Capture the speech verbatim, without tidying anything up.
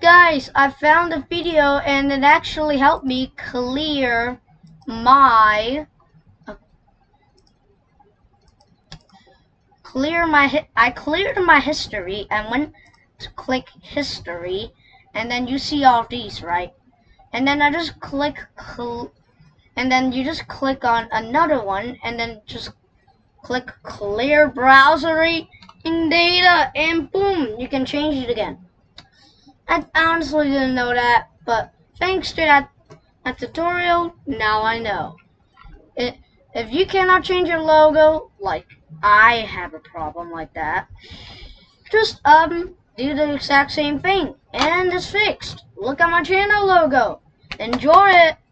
Guys, I found a video and it actually helped me clear my uh, clear my I cleared my history and went to click history, and then you see all these, right? And then I just click cl and then you just click on another one and then just click clear browsing data, and boom, you can change it again. I honestly didn't know that, but thanks to that, that tutorial, now I know. It, if you cannot change your logo, like I have a problem like that, just um do the exact same thing, and it's fixed. Look at my channel logo. Enjoy it!